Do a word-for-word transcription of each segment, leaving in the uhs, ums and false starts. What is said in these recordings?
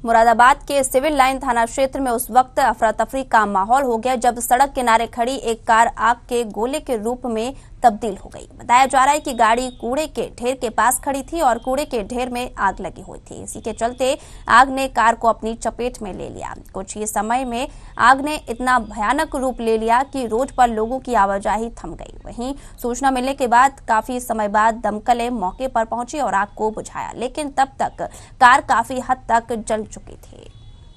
मुरादाबाद के civil line थाना क्षेत्र में उस वक्त अफरा तफरी का माहौल हो गया जब सड़क किनारे खड़ी एक कार आग के गोले के रूप में तब्दील हो गई। बताया जा रहा है कि गाड़ी कूड़े के ढेर के पास खड़ी थी और कूड़े के ढेर में आग लगी हुई थी। इसी के चलते आग ने कार को अपनी चपेट में ले लिया। कुछ ही समय में आग ने इतना भयानक रूप ले लिया कि रोड पर लोगों की आवाजाही थम गई। वहीं सूचना मिलने के बाद काफी समय बाद दमकलें मौके पर पहुंची और आग को बुझाया, लेकिन तब तक कार काफी हद तक जल चुकी थी।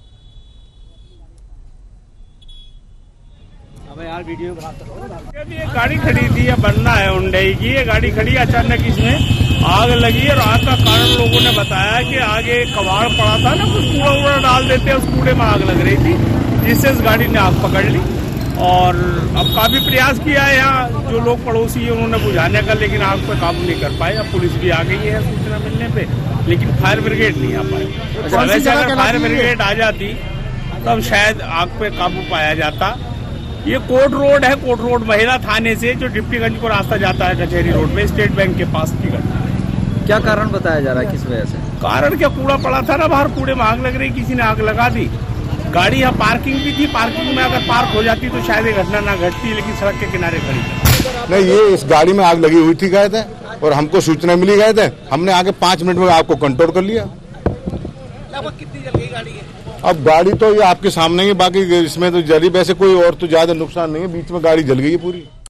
अबे यार वीडियो बनाता ये गाड़ी खड़ी थी, या बनना है हुंडई की। ये गाड़ी खड़ी, अचानक इसमें आग लगी और आग का कारण लोगों ने बताया कि आगे कबाड़ पड़ा था ना, कुछ कूड़ा वूड़ा डाल देते हैं, उस कूड़े में आग लग रही थी, जिससे इस गाड़ी ने आग पकड़ ली। और अब काफी प्रयास किया है यहाँ जो लोग पड़ोसी है उन्होंने बुझाने का, लेकिन आग पे काबू नहीं कर पाए। अब पुलिस भी आ गई है सूचना मिलने पे, लेकिन फायर ब्रिगेड नहीं आ पाई। समय से अगर फायर ब्रिगेड आ जाती तब शायद आग पे काबू पाया जाता। ये कोर्ट रोड है, कोर्ट रोड महिला थाने से जो डिप्टीगंज को रास्ता जाता है कचहरी रोड में, स्टेट बैंक के पास की घटना है। क्या कारण बताया जा रहा है, किस वजह से? कारण क्या, कूड़ा पड़ा था ना बाहर, कूड़े में आग लग रही, किसी ने आग लगा दी। गाड़ी यहाँ पार्किंग भी थी, पार्किंग में अगर पार्क हो जाती तो शायद ये घटना ना घटती, लेकिन सड़क के किनारे खड़ी थी। नहीं, ये इस गाड़ी में आग लगी हुई थी गए थे और हमको सूचना मिली गए थे, हमने आगे पांच मिनट में आपको कंट्रोल कर लिया। कितनी जल गई गाड़ी है? अब गाड़ी तो ये आपके सामने ही, बाकी इसमें तो जली, वैसे कोई और तो ज्यादा नुकसान नहीं है, बीच में गाड़ी जल गई है पूरी।